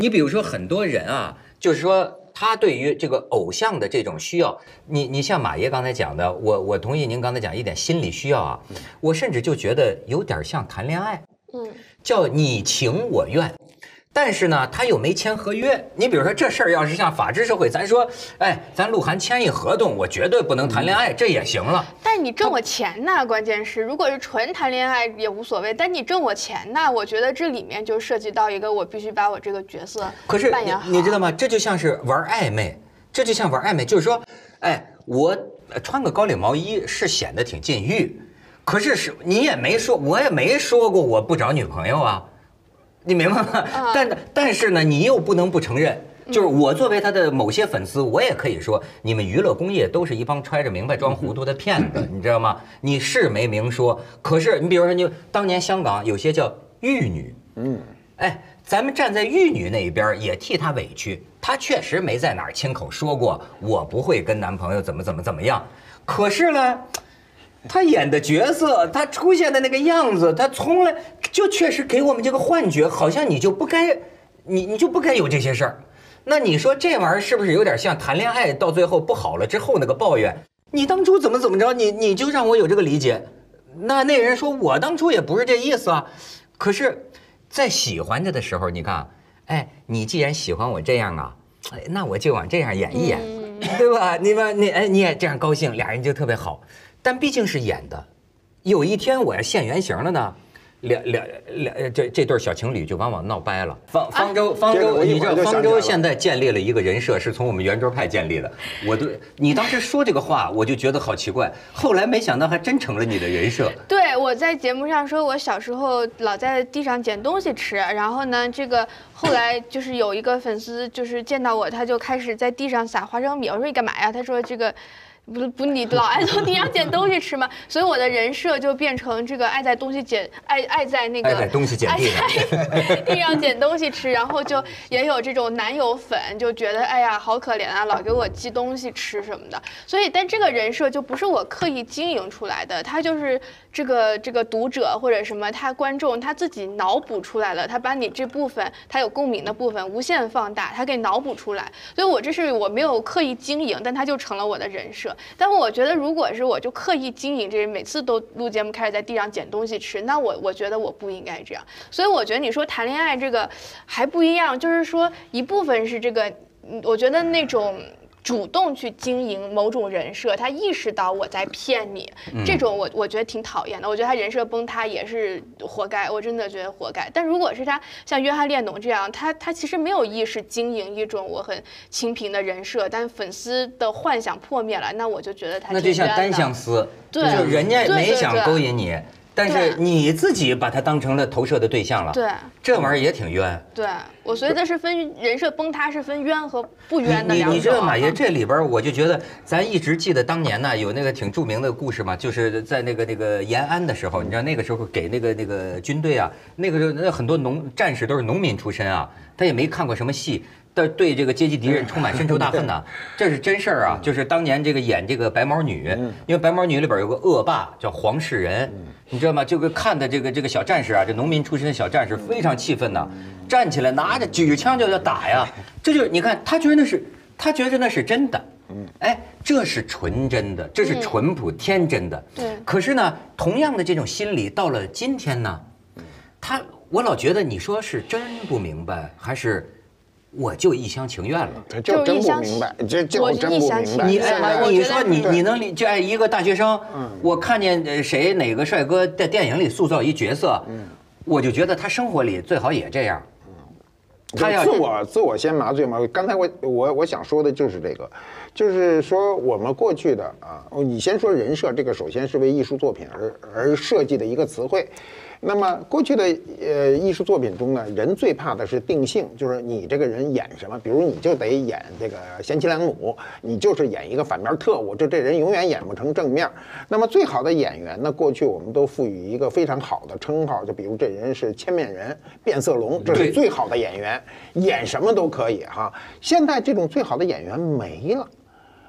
你比如说很多人啊，就是说他对于这个偶像的这种需要，你像马爷刚才讲的，我同意您刚才讲一点心理需要啊，我甚至就觉得有点像谈恋爱，叫你情我愿。但是呢，他又没签合约。你比如说这事儿，要是像法治社会，咱说，哎，咱鹿晗签一合同，我绝对不能谈恋爱，这也行了。 但是你挣我钱呢，关键是，如果是纯谈恋爱也无所谓，但你挣我钱呢，我觉得这里面就涉及到一个，我必须把我这个角色扮演好。 你知道吗？这就像是玩暧昧，这就像玩暧昧，就是说，哎，我穿个高领毛衣是显得挺禁欲，可是你也没说，我也没说过我不找女朋友啊。你明白吗？但是呢，你又不能不承认，就是我作为他的某些粉丝，我也可以说，你们娱乐工业都是一帮揣着明白装糊涂的骗子，你知道吗？你是没明说，可是你比如说，你当年香港有些叫玉女，哎，咱们站在玉女那一边也替她委屈，她确实没在哪儿亲口说过我不会跟男朋友怎么样，可是呢。他演的角色，他出现的那个样子，他从来就确实给我们这个幻觉，好像你就不该，你就不该有这些事儿。那你说这玩意儿是不是有点像谈恋爱到最后不好了之后那个抱怨？你当初怎么着，你就让我有这个理解。那人说我当初也不是这意思啊。可是，在喜欢着的时候，你看，哎，你既然喜欢我这样啊，哎，那我就往这样演一演，对吧？你也这样高兴，俩人就特别好。但毕竟是演的，有一天我要现原形了呢，这对小情侣就往闹掰了。方舟，你知道方舟现在建立了一个人设，是从我们圆桌派建立的。你当时说这个话，我就觉得好奇怪，后来没想到还真成了你的人设。 对，我在节目上说，我小时候老在地上捡东西吃，然后呢，这个后来就是有一个粉丝就是见到我，他就开始在地上撒花生米。我说你干嘛呀？他说这个。不，你老爱从地上捡东西吃吗？所以我的人设就变成这个爱在东西捡，爱在那个爱在东西捡地上， 地上捡东西吃，然后就也有这种男友粉，就觉得哎呀好可怜啊，老给我寄东西吃什么的。所以，但这个人设就不是我刻意经营出来的，他就是这个读者或者什么他观众他自己脑补出来了，他把你这部分他有共鸣的部分无限放大，他给脑补出来。所以这是我没有刻意经营，但他就成了我的人设。但我觉得，如果是我就刻意经营这，每次都录节目开始在地上捡东西吃，那我觉得我不应该这样。所以我觉得你说谈恋爱这个还不一样，就是说一部分是这个，我觉得那种主动去经营某种人设，他意识到我在骗你，这种我觉得挺讨厌的。我觉得他人设崩塌也是活该，我真的觉得活该。但如果是他像约翰列侬这样，他其实没有意识经营一种我很清贫的人设，但粉丝的幻想破灭了，那我就觉得他那就像单相思， 对， 就人家没想勾引你。但是你自己把它当成了投射的对象了， 对， 这玩意儿也挺冤。 对，我觉得是分人设崩塌是分冤和不冤的两种。 你知道马爷这里边，我就觉得咱一直记得当年呢有那个挺著名的故事嘛，就是在那个延安的时候，你知道那个时候给那个军队啊，那个时候那很多战士都是农民出身啊，他也没看过什么戏。对这个阶级敌人充满深仇大恨呐，这是真事儿啊！就是当年这个演这个白毛女，因为白毛女里边有个恶霸叫黄世仁，你知道吗？这个看的这个小战士啊，这农民出身的小战士非常气愤呐，站起来拿着举着枪就要打呀。这就你看，他觉得那是真的，哎，这是纯真的，这是淳朴天真的。 对。 可是呢，同样的这种心理到了今天呢，我老觉得你说是真不明白还是？我就一厢情愿了， 就真不明白，这真不明白。 你说你能就爱一个大学生，我看见哪个帅哥在电影里塑造一角色，我就觉得他生活里最好也这样。 他要自我先麻醉嘛。刚才我想说的就是这个，就是说我们过去的啊，你先说人设，这个首先是为艺术作品而设计的一个词汇。那么过去的艺术作品中呢，人最怕的是定性，就是你这个人演什么，比如你就得演这个贤妻良母，你就是演一个反面特务，这人永远演不成正面。那么最好的演员呢，过去我们都赋予一个非常好的称号，就比如这人是千面人、变色龙，这是最好的演员，演什么都可以哈。现在这种最好的演员没了。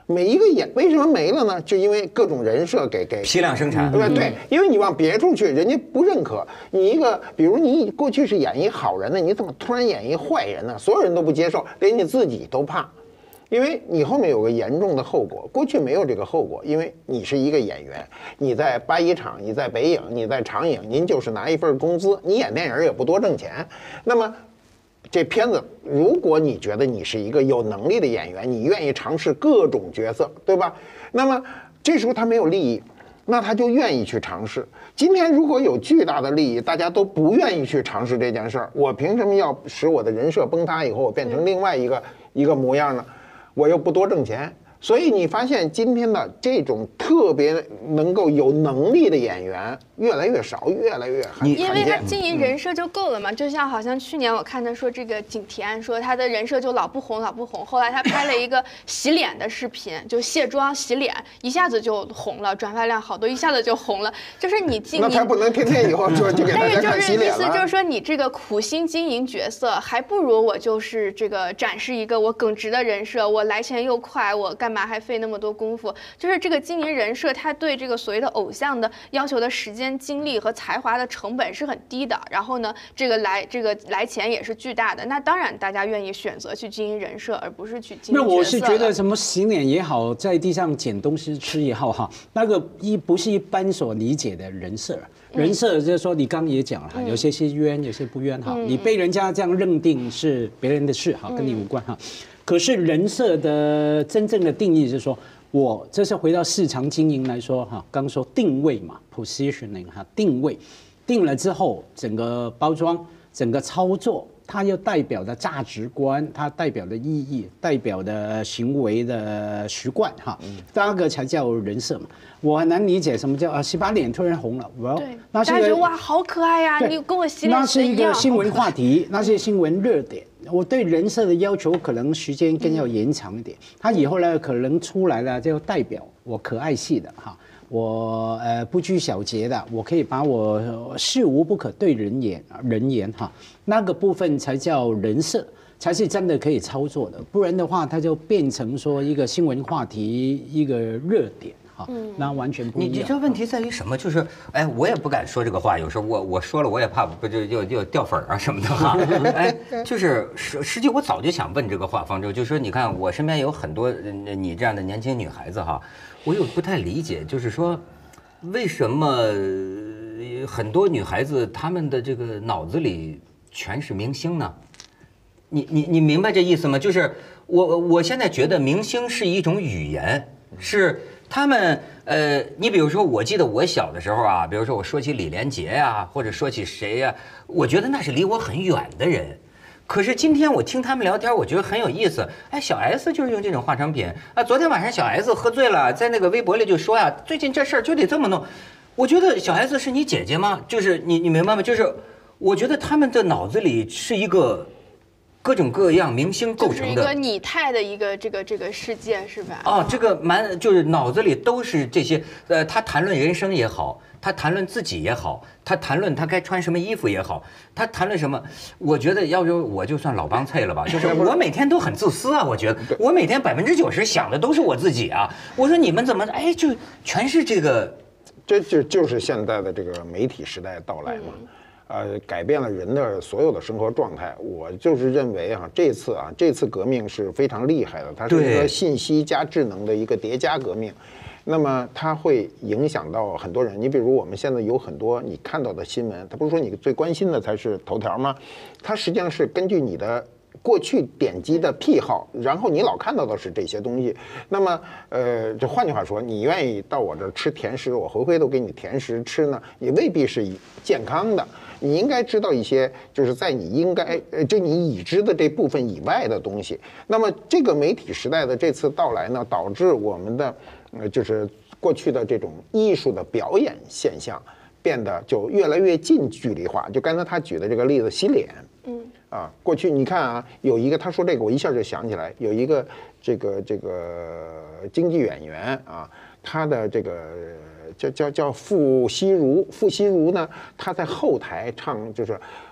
每一个为什么没了呢？就因为各种人设给批量生产， 对，因为你往别处去，人家不认可你一个，比如你过去是演一好人的，你怎么突然演一坏人呢？所有人都不接受，连你自己都怕，因为你后面有个严重的后果。过去没有这个后果，因为你是一个演员，你在八一厂，你在北影，你在长影，您就是拿一份工资，你演电影也不多挣钱，那么。这片子，如果你觉得你是一个有能力的演员，你愿意尝试各种角色，对吧？那么这时候他没有利益，那他就愿意去尝试。今天如果有巨大的利益，大家都不愿意去尝试这件事儿，我凭什么要使我的人设崩塌以后，我变成另外一个模样呢？我又不多挣钱。所以你发现今天的这种特别能够有能力的演员越来越少，越来越罕见。 因为他经营人设就够了嘛，就像好像去年我看他说这个景甜说他的人设就老不红，后来他拍了一个洗脸的视频，就卸妆洗脸，一下子就红了，转发量好多，一下子就红了。就是你经营， 那他不能天天以后就给大家看洗脸了。 但是意思就是说你这个苦心经营角色，还不如我就是这个展示一个我耿直的人设，我来钱又快，我干嘛还费那么多功夫？就是这个经营人设，他对这个所谓的偶像的要求的时间、精力和才华的成本是很低的。然后呢，这个来钱也是巨大的。那当然，大家愿意选择去经营人设，而不是去经营角色。 那我是觉得什么洗脸也好，在地上捡东西吃也好哈，那个不是一般所理解的人设。人设就是说，你刚刚也讲了，有些是冤，有些不冤哈。你被人家这样认定是别人的事哈，跟你无关哈。可是人设的真正的定义是说，我这是回到市场经营来说哈，刚说定位嘛 ，positioning 哈，定位定了之后，整个包装、整个操作，它又代表的价值观，它代表的意义，代表的行为的习惯哈，那个才叫人设嘛。我很难理解什么叫洗把脸突然红了， 对，大家觉得哇好可爱呀，你跟我洗脸那是一个新闻话题，那是新闻热点。我对人设的要求可能时间更要延长一点。他以后呢可能出来了就代表我可爱系的哈，我不拘小节的，我可以把我事无不可对人言哈，那个部分才叫人设。才是真的可以操作的，不然的话，它就变成说一个新闻话题，一个热点哈，那完全不一样。 你这问题在于什么？就是，哎，我也不敢说这个话，有时候我说了，我也怕不就又掉粉啊什么的哈。哎，就是实际我早就想问这个话，方舟，就是说，你看我身边有很多你这样的年轻女孩子哈，我又不太理解，就是说，为什么很多女孩子她们的这个脑子里全是明星呢？你明白这意思吗？就是我现在觉得明星是一种语言，是他们你比如说，我记得我小的时候啊，比如说我说起李连杰呀，或者说起谁呀，我觉得那是离我很远的人。可是今天我听他们聊天，我觉得很有意思。哎，小 S 就是用这种化妆品啊。昨天晚上小 S 喝醉了，在那个微博里就说呀，最近这事儿就得这么弄。我觉得小 S 是你姐姐吗？就是你明白吗？就是我觉得他们的脑子里是一个各种各样明星构成的， 就是一个拟态的一个这个世界是吧？ 哦，这个就是脑子里都是这些，他谈论人生也好，他谈论自己也好，他谈论他该穿什么衣服也好，他谈论什么，我觉得要不我就算老帮菜了吧，就是我每天都很自私啊，我觉得我每天90%想的都是我自己啊，我说你们怎么哎就全是这个， 这就是现在的这个媒体时代到来嘛。改变了人的所有的生活状态。我就是认为这次革命是非常厉害的，它是一个信息加智能的一个叠加革命。那么它会影响到很多人。你比如我们现在有很多你看到的新闻，它不是说你最关心的才是头条吗？它实际上是根据你的过去点击的癖好，然后你老看到的是这些东西。那么，这换句话说，你愿意到我这儿吃甜食，我回回都给你甜食吃呢，也未必是健康的。你应该知道一些，就是在你应该就你已知的这部分以外的东西。那么，这个媒体时代的这次到来呢，导致我们的就是过去的这种艺术的表演现象变得就越来越近距离化。就刚才他举的这个例子，洗脸。过去你看啊，有一个他说这个，我一下就想起来，有一个这个京剧演员啊，他的这个叫傅西如呢，他在后台唱就是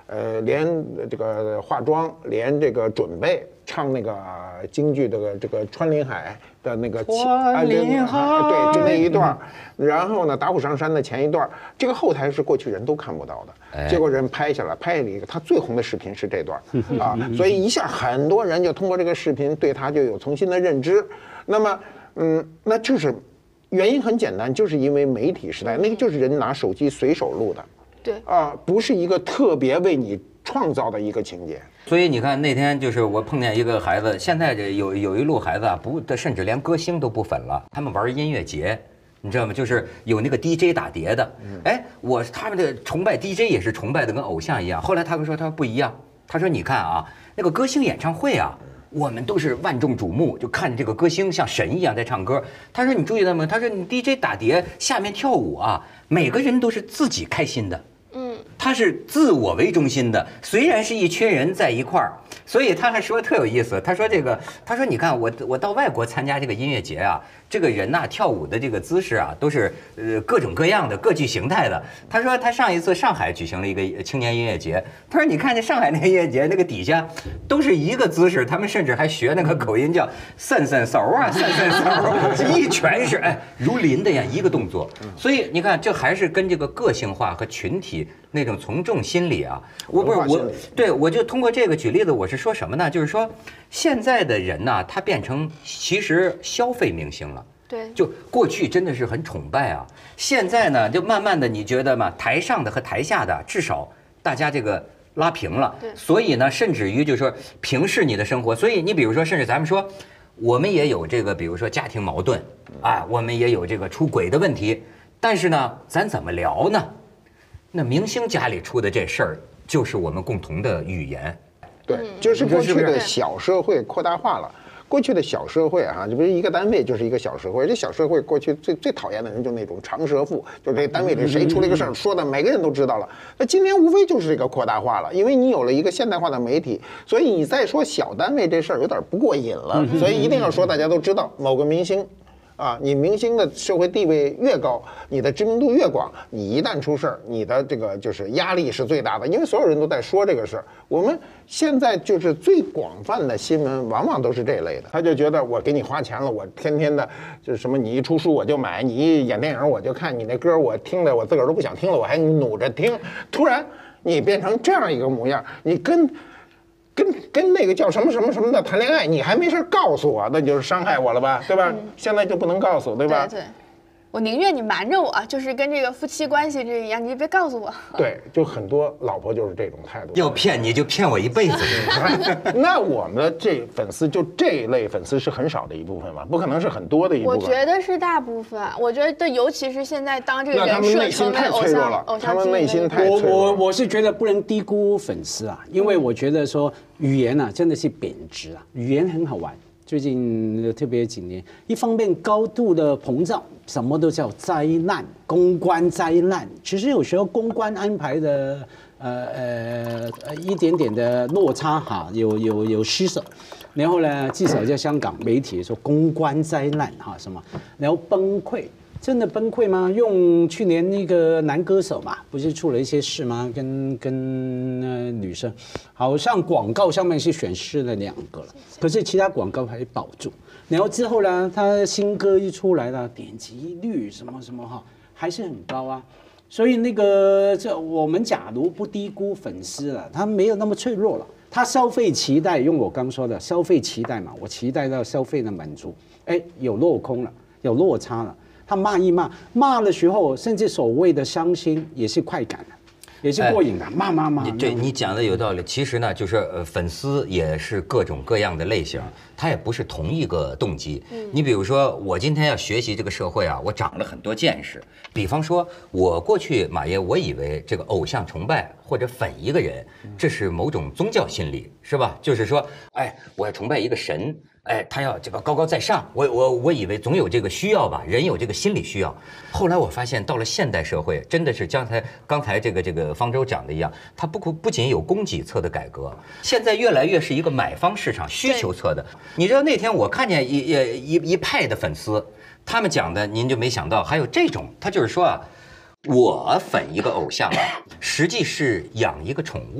连这个化妆，连这个准备唱那个京剧的这个《穿林海》的那个穿林海， 对，就那一段。然后呢，打虎上山的前一段，这个后台是过去人都看不到的，结果人拍下来，拍了一个他最红的视频是这段啊，所以一下很多人就通过这个视频对他就有重新的认知。那么，那就是原因很简单，就是因为媒体时代，那个就是人拿手机随手录的。 对啊，不是一个特别为你创造的一个情节。 所以你看那天就是我碰见一个孩子，现在这有一路孩子啊，甚至连歌星都不粉了，他们玩音乐节，你知道吗？就是有那个 DJ 打碟的，哎，他们的崇拜 DJ 也是崇拜的跟偶像一样。后来他说不一样，他说你看啊，那个歌星演唱会啊。我们都是万众瞩目，就看这个歌星像神一样在唱歌。他说：“你注意到没有？他说你 DJ 打碟下面跳舞啊，每个人都是自己开心的。他是自我为中心的。虽然是一群人在一块儿，所以他还说特有意思。他说你看我到外国参加这个音乐节啊，这个人呐跳舞的这个姿势啊，都是各种各样的、各具形态的。他说他上一次上海举行了一个青年音乐节，他说你看这上海那个音乐节那个底下都是一个姿势，他们甚至还学那个口音叫散散手啊，散散手，一全是如林的呀一个动作。所以你看这还是跟这个个性化和群体那种从众心理啊，我就通过这个举例子，我是说什么呢？就是说现在的人呢，他变成其实消费明星了。 对， 就过去真的是很崇拜啊，现在呢，就慢慢的你觉得嘛，台上的和台下的至少大家这个拉平了，所以呢，甚至于就是说平视你的生活。所以你比如说，甚至咱们说，我们也有这个，比如说家庭矛盾啊，我们也有这个出轨的问题，但是呢，咱怎么聊呢？那明星家里出的这事儿，就是我们共同的语言。 对，就是过去的小社会扩大化了。过去的小社会哈，就不是一个单位就是一个小社会。这小社会过去最讨厌的人就是那种长舌妇，就是这单位里谁出了一个事儿，说的每个人都知道了。那今天无非就是这个扩大化了，因为你有了一个现代化的媒体，所以你再说小单位这事儿有点不过瘾了，所以一定要说大家都知道某个明星。啊，你明星的社会地位越高，你的知名度越广，你一旦出事儿，你的这个就是压力是最大的，因为所有人都在说这个事儿。我们现在就是最广泛的新闻，往往都是这类的。他就觉得我给你花钱了，我天天的就是什么，你一出书我就买，你一演电影我就看，你那歌我听的我自个儿都不想听了，我还努着听。突然你变成这样一个模样，你跟那个叫什么什么什么的谈恋爱，你还没事告诉我，那就是伤害我了吧，对吧？现在就不能告诉，对吧？ 对，我宁愿你瞒着我，就是跟这个夫妻关系这一样，你别告诉我。 对，就很多老婆就是这种态度， 要骗你就骗我一辈子。 那我们的这粉丝就这一类粉丝是很少的一部分嘛，不可能是很多的一部分。 我觉得是大部分，我觉得尤其是现在当这个人设成为偶像他们内心太脆弱了。 我是觉得不能低估粉丝啊，因为我觉得说语言啊真的是贬值啊，语言很好玩。最近特别几年，一方面高度的膨胀，什么都叫灾难，公关灾难。其实有时候公关安排的一点点的落差哈，有失手。然后呢，至少在香港媒体说公关灾难哈什么，然后崩溃。真的崩溃吗？用去年那个男歌手嘛，不是出了一些事吗？跟女生，好像广告上面是选失了2个了，可是其他广告还保住。然后之后呢，他新歌一出来了，点击率什么什么哈，还是很高啊。所以那个我们假如不低估粉丝了，他没有那么脆弱了。他消费期待，用我刚说的消费期待嘛，我期待到消费的满足，有落空了，有落差了。他骂一骂的时候，甚至所谓的伤心也是快感的，也是过瘾的。骂。 对，你讲的有道理。其实呢，就是粉丝也是各种各样的类型，他也不是同一个动机。你比如说，我今天要学习这个社会啊，我长了很多见识。比方说，我过去马爷，我以为这个偶像崇拜或者粉一个人，这是某种宗教心理，是吧？就是说，我要崇拜一个神。他要这个高高在上，我以为总有这个需要吧，人有这个心理需要。后来我发现，到了现代社会，真的是刚才这个方舟讲的一样，它不仅有供给侧的改革，现在越来越是一个买方市场需求侧的。你知道那天我看见一派的粉丝，他们讲的您就没想到，还有这种，他就是说啊，我粉一个偶像啊，实际是养一个宠物。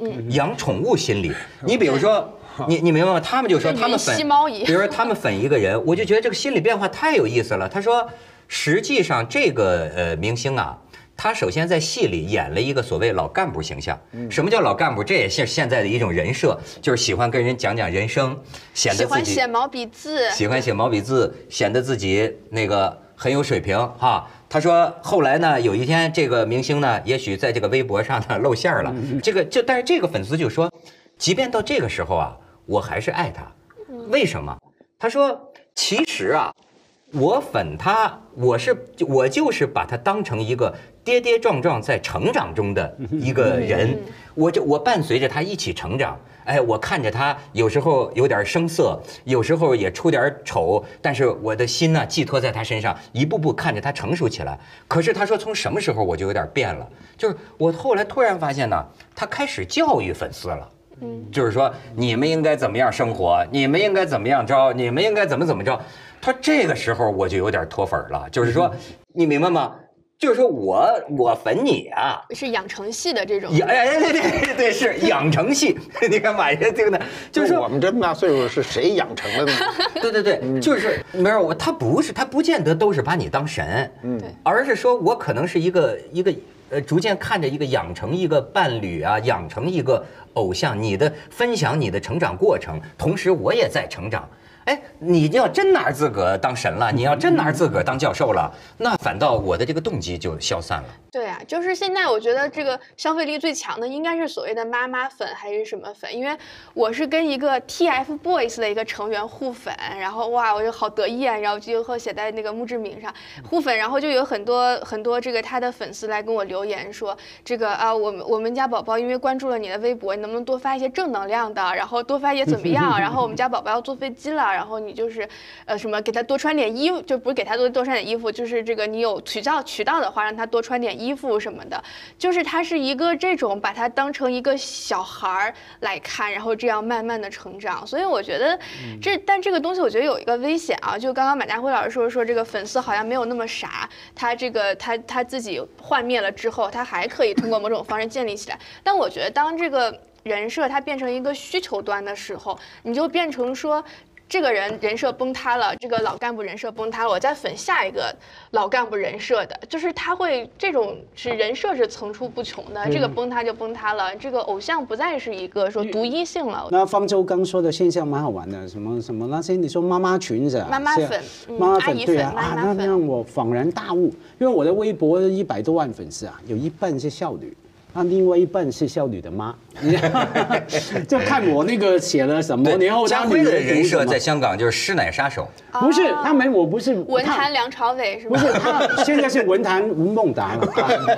养宠物心理。你比如说，你明白吗？他们就说他们粉吸猫一样， 比如说他们粉一个人，我就觉得这个心理变化太有意思了。他说，实际上这个明星啊。他首先在戏里演了一个所谓老干部形象。什么叫老干部？这也是现在的一种人设，就是喜欢跟人讲讲人生，显得自己喜欢写毛笔字， 显得自己那个很有水平哈。他说后来呢，有一天这个明星呢，也许在这个微博上呢露馅了。但是这个粉丝就说，即便到这个时候啊，我还是爱他。为什么？他说其实啊。我粉他，我就是把他当成一个跌跌撞撞在成长中的一个人，我伴随着他一起成长。哎，我看着他有时候有点生涩，有时候也出点丑，但是我的心呢寄托在他身上，一步步看着他成熟起来。可是他说从什么时候我就有点变了，就是我后来突然发现呢，他开始教育粉丝了。就是说你们应该怎么样生活，你们应该怎么样着，你们应该怎么着。他这个时候我就有点脱粉了，就是说，你明白吗？就是说我粉你啊， 是养成系的这种。 对，是养成系。你看马爷这个呢，就是说我们这么大岁数是谁养成的呢？ 对，就是没有他不见得都是把你当神，而是说我可能是一个逐渐看着一个养成一个伴侣啊，养成一个偶像，你的分享你的成长过程，同时我也在成长。哎，你要真拿自个儿当神了，你要真拿自个儿当教授了，那反倒我的这个动机就消散了。 对啊，就是现在我觉得这个消费力最强的应该是所谓的妈妈粉还是什么粉，因为我是跟一个 TFBOYS 的一个成员互粉，然后哇，我就好得意啊，然后最后写在那个墓志铭上互粉，然后就有很多这个他的粉丝来跟我留言说，这个啊，我们家宝宝因为关注了你的微博，你能不能多发一些正能量的，然后多发一些怎么样，然后我们家宝宝要坐飞机了。然后你就是什么给他多穿点衣服，就不是给他多穿点衣服，就是这个你有渠道的话，让他多穿点衣服什么的。就是他是一个这种把他当成一个小孩来看，然后这样慢慢的成长。所以我觉得但这个东西我觉得有一个危险啊，就刚刚马家辉老师说这个粉丝好像没有那么傻，他这个他自己幻灭了之后，他还可以通过某种方式建立起来。但我觉得当这个人设它变成一个需求端的时候，你就变成说。这个人设崩塌了，这个老干部人设崩塌了，我再粉下一个老干部人设的，就是他会这种是人设是层出不穷的，这个崩塌就崩塌了，这个偶像不再是一个说独一性了。 那方舟刚说的现象蛮好玩的，什么那些你说妈妈裙子啊， 妈妈粉， 妈妈粉对啊，那让我恍然大悟，因为我的微博100多万粉丝啊，有一半是少女。那另外一半是少女的妈，就看我那个写了什么。然后家辉的人设在香港就是师奶杀手， 不是我不是文坛梁朝伟是吧？ 不是他现在是文坛吴孟达了。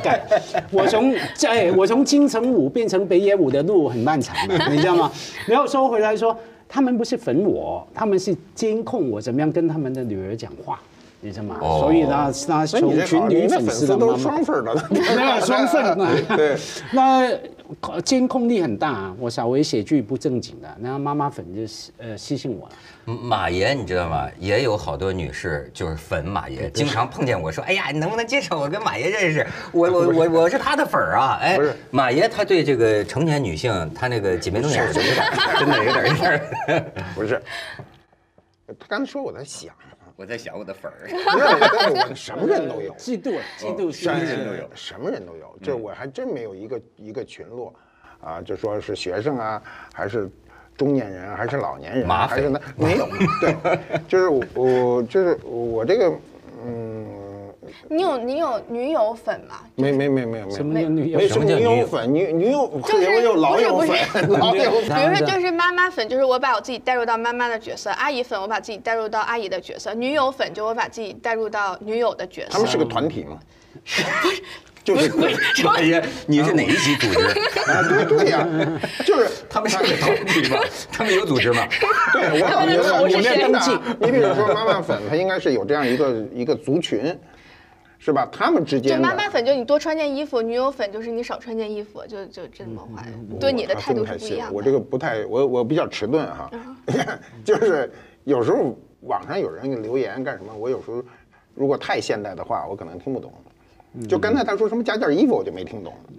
我从金城武变成北野武的路很漫长的，你知道吗？然后说回来说，他们不是粉我，他们是监控我怎么样跟他们的女儿讲话。你知道吗？所以呢，那群女粉丝的都是双份的， 没有双份的。 对， 那监控力很大啊。我稍微写句不正经的，那妈妈粉就私信我了。 马爷你知道吗？也有好多女士就是粉马爷，经常碰见我说：“哎呀，你能不能介绍我跟马爷认识？我是他的粉儿啊！”哎，马爷他对这个成年女性，他那个挤眉弄眼的，真的有点。 不是，他刚才说我在想。 我在想我的粉儿， 什么人都有， 嫉妒什么人都有， 什么人都有。这我还真没有一个群落，啊，就说是学生啊，还是中年人，还是老年人，还是没有。对，就是我这个你有女友粉吗？ 没有。 什么叫女友？ 什么叫女友粉？女友就是我有老友粉，老友粉。 比如说就是妈妈粉，就是我把我自己带入到妈妈的角色；阿姨粉，我把自己带入到阿姨的角色；女友粉，就我把自己带入到女友的角色。 他们是个团体吗？ 就是马爷，你是哪一级组织？ 对呀，就是他们是个团体吗？他们有组织吗？ 对，我没登记。你比如说妈妈粉，它应该是有这样一个族群。是吧？他们之间就妈妈粉，就你多穿件衣服；女友粉就是你少穿件衣服，就这么话，对你的态度是不一样的。 我这个不太，我比较迟钝哈，就是有时候网上有人留言干什么，我有时候如果太现代的话，我可能听不懂。就刚才他说什么加件衣服，我就没听懂。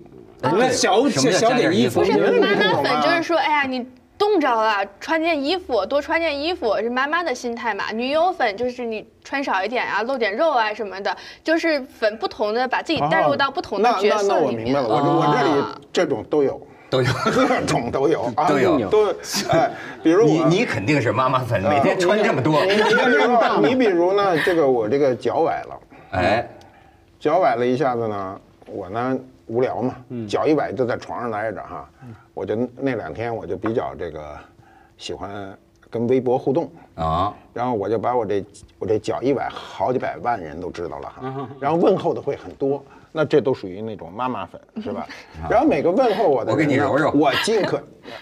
那小点衣服， 不是妈妈粉，就是说，哎呀，你冻着了，穿件衣服，多穿件衣服，是妈妈的心态嘛。女友粉就是你穿少一点啊，露点肉啊什么的，就是粉不同的，把自己带入到不同的角色里面。 那我明白了，我这里这种都有。各种都有啊，都哎，比如你肯定是妈妈粉，每天穿这么多。 你比如呢，我这个脚崴了， 哎， 脚崴了一下子呢，我呢无聊嘛，脚一崴就在床上待着哈，我就那2天我就比较这个喜欢跟微博互动啊，然后我就把我这脚一崴，好几百万人都知道了哈，然后问候的会很多。那这都属于那种妈妈粉，是吧？然后每个问候我的人， 我给你揉揉， 我尽可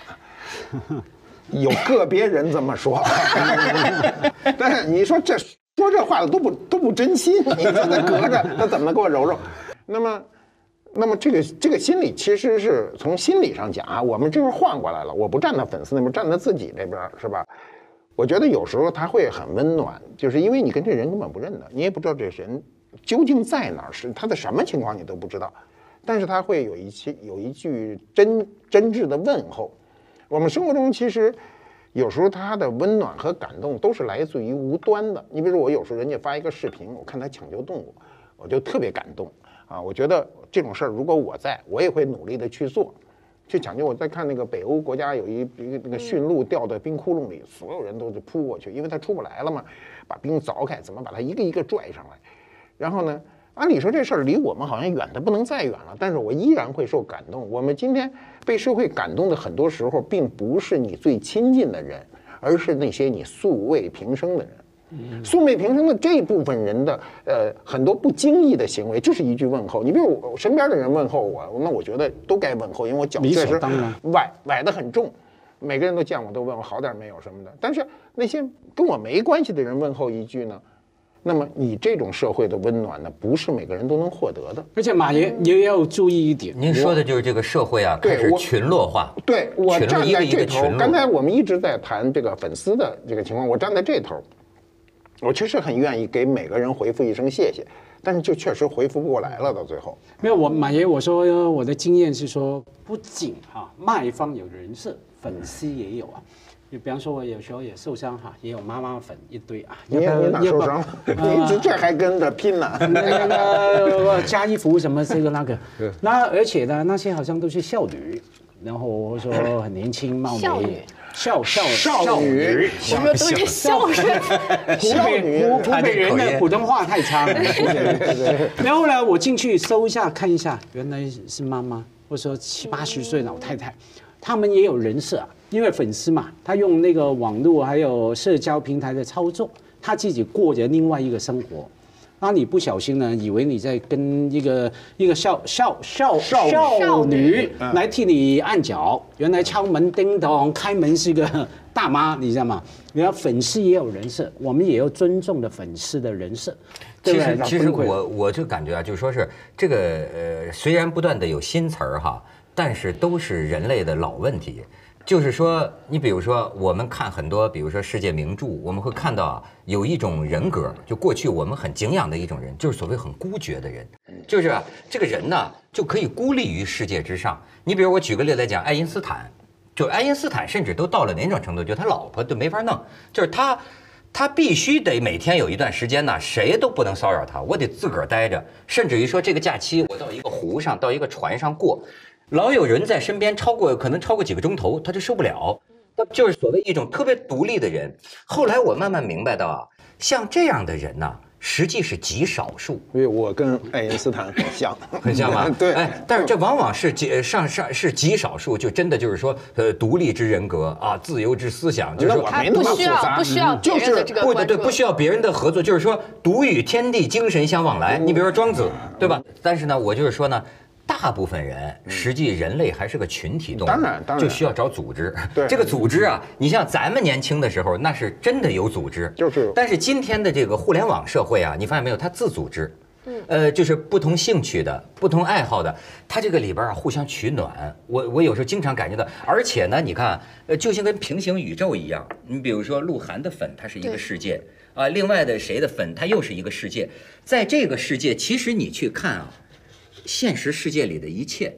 有个别人这么说，但是你说说这话的都不真心，你说他隔着他怎么能给我揉揉？那么这个心理其实是从心理上讲啊，我们这会换过来了，我不站在粉丝那边，站在自己这边，是吧？我觉得有时候他会很温暖，就是因为你跟这人根本不认得，你也不知道这人究竟在哪儿，是他的什么情况你都不知道，但是他会有一句真挚的问候。我们生活中其实有时候他的温暖和感动都是来自于无端的。你比如说我有时候人家发一个视频，我看他抢救动物，我就特别感动啊！我觉得这种事儿如果我在，我也会努力的去做。去抢救，我在看那个北欧国家有一个那个驯鹿掉在冰窟窿里，所有人都扑过去，因为它出不来了嘛，把冰凿开，怎么把它一个一个拽上来。然后呢，按理说这事儿离我们好像远的不能再远了，但是我依然会受感动。我们今天被社会感动的很多时候，并不是你最亲近的人，而是那些你素未平生的人。素未平生的这部分人的很多不经意的行为，就是一句问候。你比如我身边的人问候我，那我觉得都该问候，因为我脚确实崴得很重，每个人都见我都问我好点没有什么的。但是那些跟我没关系的人问候一句呢，那么你这种社会的温暖呢，不是每个人都能获得的。 而且马爷也要注意一点， 您说的就是这个社会啊，开始群落化。 对，我站在这头。刚才我们一直在谈这个粉丝的这个情况，我站在这头。我确实很愿意给每个人回复一声谢谢，但是就确实回复不过来了，到最后。 没有，马爷，我说我的经验是说，不仅卖方有人设，粉丝也有啊。就比方说，我有时候也受伤也有妈妈粉一堆啊。 你哪受伤？你这还跟着拼呢？ 那个加衣服什么这个那个，那而且呢，那些好像都是少女，然后我说很年轻貌美。少女， 我说都是笑人， 湖北人的普通话太差了。然后呢，我进去搜一下看一下，原来是妈妈，或者说70、80岁老太太，他们也有人设啊，因为粉丝嘛，他用那个网络还有社交平台的操作，他自己过着另外一个生活。那你不小心呢，以为你在跟一个少女来替你按脚，原来敲门叮咚，开门是个大妈，你知道吗？原来粉丝也有人设，我们也要尊重的粉丝的人设。 其实我就感觉啊，就说是这个虽然不断的有新词儿哈，但是都是人类的老问题。就是说，你比如说，我们看很多，比如说世界名著，我们会看到有一种人格，就过去我们很敬仰的一种人，就是所谓很孤绝的人，就是这个人呢就可以孤立于世界之上。你比如我举个例来讲，爱因斯坦，就爱因斯坦甚至都到了哪种程度，就他老婆都没法弄，就是他必须得每天有一段时间呢，谁都不能骚扰他，我得自个儿待着，甚至于说这个假期我到一个湖上，到一个船上过。老有人在身边可能超过几个钟头，他就受不了。他就是所谓一种特别独立的人。后来我慢慢明白到啊，像这样的人呢，实际是极少数。 因为我跟爱因斯坦很像， 很像吧？ 对。 但是这往往是是极少数，就真的就是说，独立之人格啊，自由之思想，就是说他不需要别人的这个关注， 不需要别人的合作，就是说独与天地精神相往来。你比如说庄子，对吧？但是呢，我就是说呢。大部分人实际人类还是个群体动物， 当然就需要找组织。 对， 这个组织啊，你像咱们年轻的时候，那是真的有组织， 就是。 但是今天的这个互联网社会啊，你发现没有，它自组织，就是不同兴趣的、不同爱好的，它这个里边啊互相取暖。我有时候经常感觉到，而且呢，你看，就像跟平行宇宙一样，你比如说鹿晗的粉，它是一个世界啊，另外的谁的粉，它又是一个世界。在这个世界，其实你去看啊。现实世界里的一切，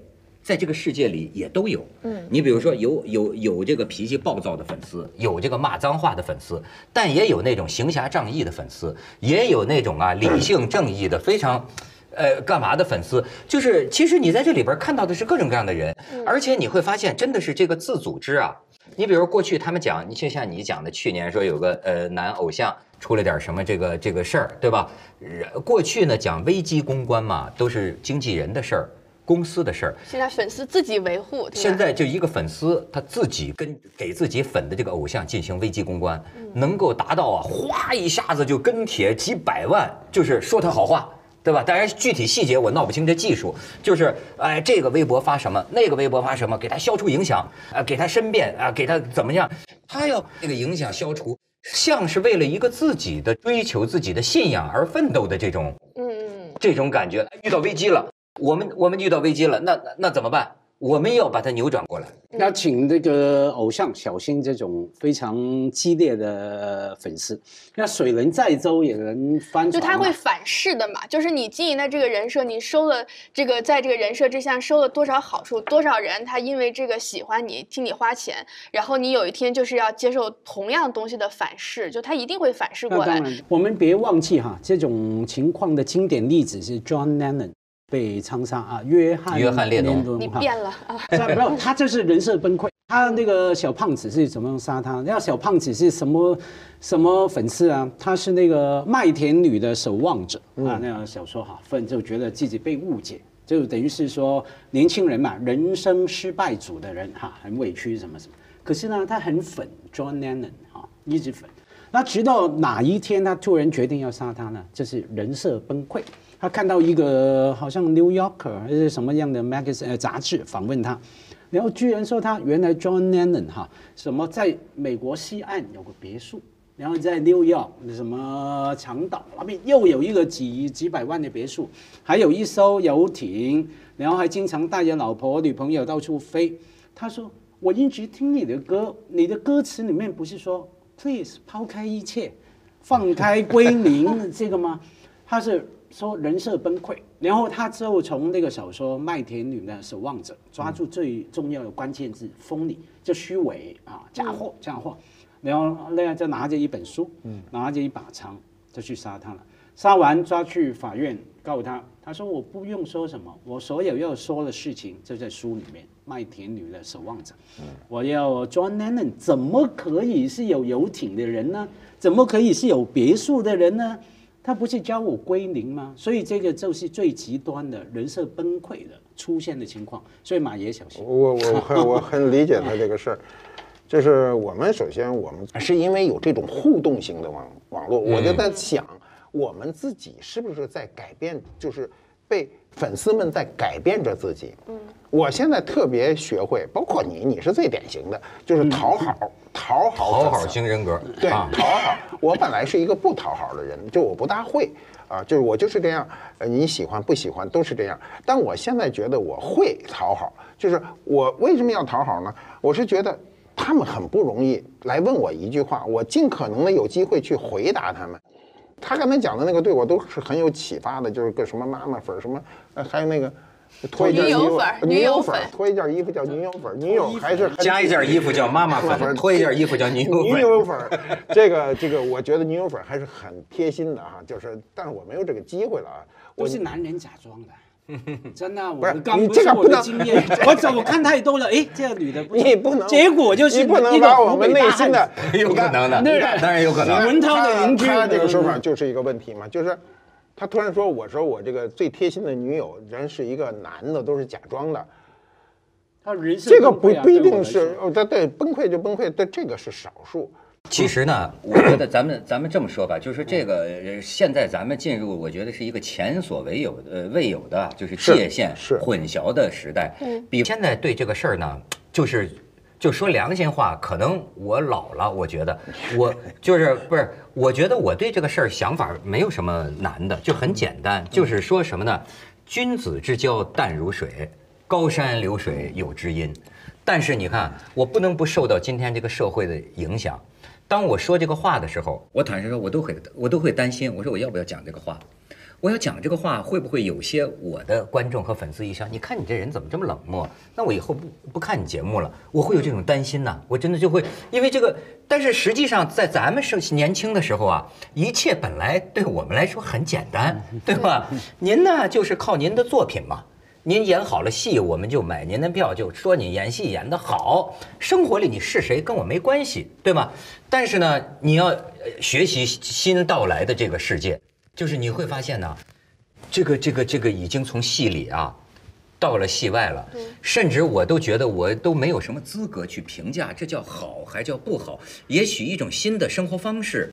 在这个世界里也都有。你比如说有这个脾气暴躁的粉丝，有这个骂脏话的粉丝，但也有那种行侠仗义的粉丝，也有那种理性正义的非常。干嘛的粉丝，就是其实你在这里边看到的是各种各样的人，而且你会发现真的是这个自组织啊。你比如过去他们讲，就像你讲的，去年说有个男偶像出了点什么这个事儿，对吧？过去呢讲危机公关嘛，都是经纪人的事儿。公司的事儿， 现在粉丝自己维护。 现在就一个粉丝他自己给自己粉的这个偶像进行危机公关，能够达到哗一下子就跟帖几百万，就是说他好话。对吧？当然，具体细节我闹不清这技术，就是这个微博发什么，那个微博发什么，给他消除影响，给他申辩给他怎么样？他要这个影响消除，像是为了一个自己的追求、自己的信仰而奋斗的这种感觉。遇到危机了，我们遇到危机了，那怎么办？我们要把它扭转过来。 要请这个偶像小心这种非常激烈的粉丝。那水能载舟也能翻船， 就他会反噬的嘛。就是你经营的这个人设，你收了这个，在这个人设之下收了多少好处，多少人他因为这个喜欢你，替你花钱，然后你有一天就是要接受同样东西的反噬，就他一定会反噬过来。 我们别忘记这种情况的经典例子是 John Lennon。被枪杀约翰列侬， 你变了没有，他就是人设崩溃。他那个小胖子是怎么杀他？那小胖子是什么粉丝啊？他是那个麦田女的守望者那个小说就觉得自己被误解，就等于是说年轻人嘛，人生失败组的人很委屈什么。可是呢，他很粉 John Lennon 一直粉。那直到哪一天他突然决定要杀他呢？就是人设崩溃。他看到一个好像《New Yorker》还是什么样的 magazine 杂志访问他，然后居然说他原来 John Lennon 什么在美国西岸有个别墅，然后在New York什么长岛那边又有一个几百万的别墅，还有一艘游艇，然后还经常带着老婆女朋友到处飞。他说我一直听你的歌，你的歌词里面不是说 Please 抛开一切，放开归零这个吗？他是说人设崩溃，然后他之后从那个小说《麦田女的守望者》抓住最重要的关键字“锋利”，就虚伪假货，然后那样就拿着一本书，拿着一把枪就去杀他了。杀完抓去法院告他，他说我不用说什么，我所有要说的事情就在书里面，《麦田女的守望者》。我要 John Lennon 怎么可以是有游艇的人呢？怎么可以是有别墅的人呢？他不是教我归零吗？所以这个就是最极端的人设崩溃的出现的情况。所以马爷小心。 我很理解他这个事儿，就是我们首先是因为有这种互动型的网络，我就在想，我们自己是不是在改变，就是被粉丝们在改变着自己。我现在特别学会，包括你是最典型的，就是讨好型人格。 对，讨好。我本来是一个不讨好的人，就我不大会就是我就是这样，你喜欢不喜欢都是这样。但我现在觉得我会讨好，就是我为什么要讨好呢？我是觉得他们很不容易来问我一句话，我尽可能的有机会去回答他们。他刚才讲的那个对我都是很有启发的，就是个什么妈妈粉什么，还有那个脱一件衣服，女友粉，脱一件衣服叫女友粉，女友还是加一件衣服叫妈妈粉，脱一件衣服叫女友粉。这个，我觉得女友粉还是很贴心的就是，但是我没有这个机会了都是男人假装的。真的， 不是你这个不能经验，我看太多了。这个女的你不能， 结果就是你不能把我们内心的， 有可能的，当然有可能。 文涛的邻居， 他这个说法就是一个问题嘛，就是他突然说，我这个最贴心的女友人是一个男的，都是假装的。 他人这个不一定是对崩溃就崩溃，但这个是少数。 其实呢，我觉得咱们这么说吧，就是这个现在咱们进入，我觉得是一个前所未有的，就是界限混淆的时代。比现在对这个事儿呢，就说良心话，可能我老了，我觉得我我觉得我对这个事儿想法没有什么难的，就很简单，就是说什么呢？君子之交淡如水，高山流水有知音。但是你看，我不能不受到今天这个社会的影响。当我说这个话的时候，我坦率说，我都会担心。我说我要不要讲这个话？ 我要讲这个话，会不会有些我的观众和粉丝一想，你看你这人怎么这么冷漠？那我以后不看你节目了，我会有这种担心呐。我真的就会因为这个，但是实际上在咱们年轻的时候啊，一切本来对我们来说很简单，对吧？您呢就是靠您的作品嘛。您演好了戏，我们就买您的票，就说你演戏演得好。生活里你是谁跟我没关系，对吗？但是呢，你要学习新到来的这个世界，就是你会发现呢，这个已经从戏里啊，到了戏外了。甚至我都觉得我都没有什么资格去评价这叫好还叫不好。也许一种新的生活方式，